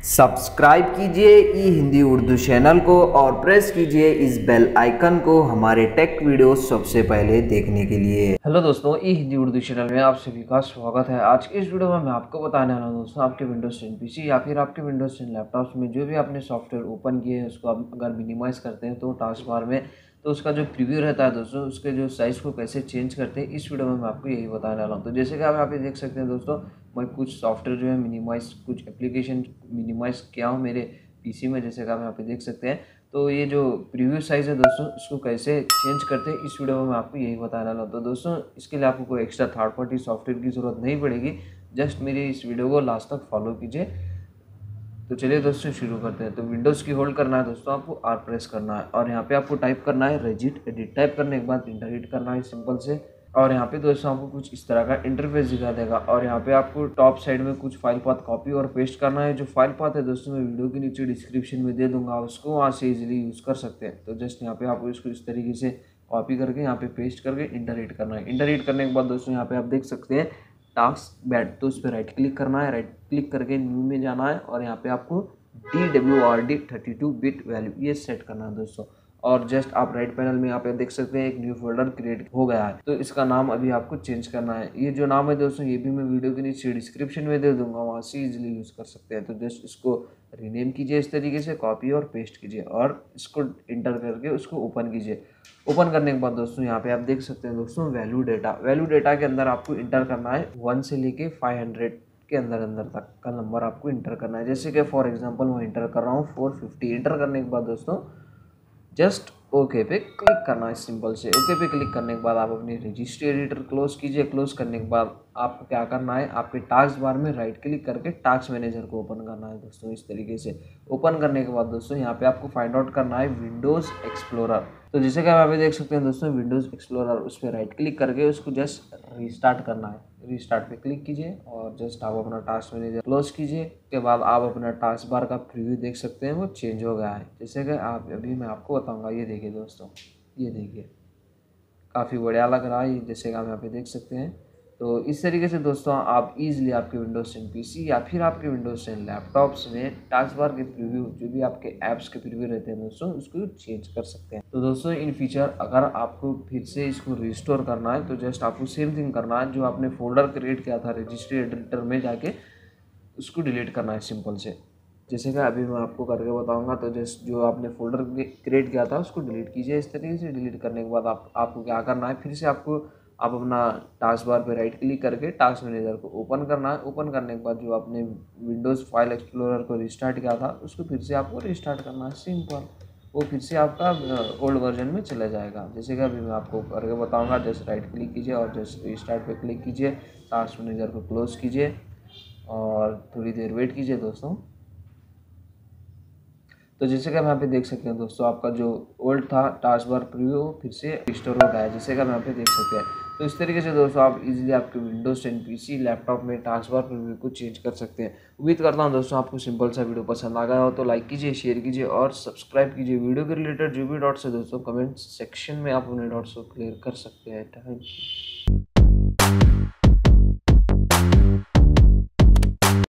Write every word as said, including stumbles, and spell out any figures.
Subscribe कीजिए ई Hindi Urdu channel को और प्रेस कीजिए इस बेल आइकन को हमारे टेक वीडियो सबसे पहले देखने के लिए। हेलो दोस्तों, ई हिंदी उर्दू चैनल में आप सभी का स्वागत है। आज के इस वीडियो में मैं आपको बताने वाला हूं दोस्तों, आपके विंडोज टेन पीसी या फिर आपके विंडोज टेन लैपटॉप्स में जो भी आपने सॉफ्टवेयर ओपन किए हैं उसको आप अगर मिनिमाइज़ करते हैं तो टास्क बार में तो उसका जो प्रीव्यू रहता है दोस्तों, उसके जो साइज़ को कैसे चेंज करते हैं इस वीडियो में मैं आपको यही बताने वाला हूँ। तो जैसे कि आप यहाँ पे देख सकते हैं दोस्तों, मैं कुछ सॉफ्टवेयर जो है मिनिमाइज़, कुछ एप्लीकेशन मिनिमाइज़ किया हूँ मेरे पीसी में, जैसे कि आप यहाँ पे देख सकते हैं। तो ये जो प्रीव्यू साइज़ है दोस्तों, इसको कैसे चेंज करते हैं इस वीडियो में मैं आपको यही बताने वाला हूँ। तो दोस्तों, इसके लिए आपको कोई एक्स्ट्रा थर्ड पार्टी सॉफ्टवेयर की ज़रूरत नहीं पड़ेगी, जस्ट मेरी इस वीडियो को लास्ट तक फॉलो कीजिए। तो चलिए दोस्तों शुरू करते हैं। तो विंडोज़ की होल्ड करना है दोस्तों, आपको आर प्रेस करना है और यहाँ पे आपको टाइप करना है रेजिट एडिट। टाइप करने के बाद इंटर हिट करना है सिंपल से, और यहाँ पे दोस्तों आपको कुछ इस तरह का इंटरफेस दिखा देगा और यहाँ पे आपको टॉप साइड में कुछ फाइल पाथ कॉपी और पेस्ट करना है। जो फाइल पाथ है दोस्तों मैं वीडियो के नीचे डिस्क्रिप्शन में दे दूंगा, उसको वहाँ से इजीली यूज़ कर सकते हैं। तो जस्ट यहाँ पे आपको इसको इस तरीके से कॉपी करके यहाँ पे पेस्ट करके इंटर हिट करना है। इंटर हिट करने के बाद दोस्तों यहाँ पे आप देख सकते हैं टास्क बैड, तो उस पर राइट क्लिक करना है। राइट क्लिक करके न्यू में जाना है और यहाँ पे आपको D W R D thirty two bit value ये सेट करना है दोस्तों। और जस्ट आप राइट पैनल में यहाँ पे देख सकते हैं एक न्यू फोल्डर क्रिएट हो गया है। तो इसका नाम अभी आपको चेंज करना है। ये जो नाम है दोस्तों ये भी मैं वीडियो के नीचे डिस्क्रिप्शन में दे दूंगा, वहाँ से इजीली यूज़ कर सकते हैं। तो जस्ट इसको रीनेम कीजिए इस तरीके से, कॉपी और पेस्ट कीजिए और इसको इंटर करके उसको ओपन कीजिए। ओपन करने के बाद दोस्तों यहाँ पे आप देख सकते हैं दोस्तों वैल्यू डेटा। वैल्यू डेटा के अंदर आपको इंटर करना है वन से लेके फाइव हंड्रेड के अंदर अंदर तक का नंबर आपको इंटर करना है। जैसे कि फॉर एग्जांपल मैं इंटर कर रहा हूँ फोर फिफ्टी। इंटर करने के बाद दोस्तों जस्ट ओके पे क्लिक करना है सिंपल से। ओके पे क्लिक करने के बाद आप अपनी रजिस्ट्री एडिटर क्लोज कीजिए। क्लोज करने के बाद आपको क्या करना है, आपके टास्क बार में राइट क्लिक करके टास्क मैनेजर को ओपन करना है दोस्तों इस तरीके से। ओपन करने के बाद दोस्तों यहाँ पे आपको फाइंड आउट करना है विंडोज़ एक्सप्लोरर। तो जैसे कि आप यहाँ पे देख सकते हैं दोस्तों विंडोज़ एक्सप्लोरर, उस पर राइट क्लिक करके उसको जस्ट रिस्टार्ट करना है। रिस्टार्ट पे क्लिक कीजिए और जस्ट आप अपना टास्क मैनेजर क्लोज कीजिए। के बाद आप अपना टास्क बार का प्रीव्यू देख सकते हैं, वो चेंज हो गया है। जैसे कि आप अभी मैं आपको बताऊंगा, ये देखिए दोस्तों, ये देखिए काफ़ी बढ़िया लग रहा है, जैसे कि आप यहाँ पे देख सकते हैं। तो इस तरीके से दोस्तों आप इजीली आपके विंडोज़ टेन पीसी या फिर आपके विंडोज़ टेन लैपटॉप्स में टास्क बार के प्रीव्यू, जो भी आपके ऐप्स के प्रीव्यू रहते हैं दोस्तों, उसको चेंज कर सकते हैं। तो दोस्तों इन फीचर अगर आपको फिर से इसको रिस्टोर करना है तो जस्ट आपको सेम थिंग करना है। जो आपने फोल्डर क्रिएट किया था रजिस्ट्री एडिटर में जाके उसको डिलीट करना है सिंपल से, जैसे कि अभी मैं आपको करके बताऊंगा। तो जस्ट जो आपने फोल्डर क्रिएट किया था उसको डिलीट कीजिए इस तरीके से। डिलीट करने के बाद आप आपको क्या करना है, फिर से आपको आप अपना टास्क बार पे राइट क्लिक करके टास्क मैनेजर को ओपन करना है। ओपन करने के बाद जो आपने विंडोज़ फाइल एक्सप्लोरर को रिस्टार्ट किया था उसको फिर से आपको रिस्टार्ट करना है सिंपल। वो फिर से आपका ओल्ड वर्जन में चला जाएगा, जैसे कि अभी मैं आपको करके बताऊँगा। जस्ट राइट क्लिक कीजिए और जस्ट रिस्टार्ट पे क्लिक कीजिए, टास्क मैनेजर को क्लोज कीजिए और थोड़ी देर वेट कीजिए दोस्तों। तो जैसे कि आप यहाँ पे देख सकते हैं दोस्तों, आपका जो ओल्ड था टास्क बार प्रीव्यू फिर से रिस्टोर हो गया है, जैसे कि आप यहाँ पे देख सकते हैं। तो इस तरीके से दोस्तों आप इजीली आपके विंडोज़ टेन पीसी लैपटॉप में टास्क बार प्रीव्यू को चेंज कर सकते हैं। उम्मीद करता हूँ दोस्तों आपको सिंपल सा वीडियो पसंद आ गया हो, तो लाइक कीजिए, शेयर कीजिए और सब्सक्राइब कीजिए। वीडियो के रिलेटेड जो भी डाउट्स है दोस्तों कमेंट सेक्शन में आप अपने डाउट्स को क्लियर कर सकते हैं। Thank you.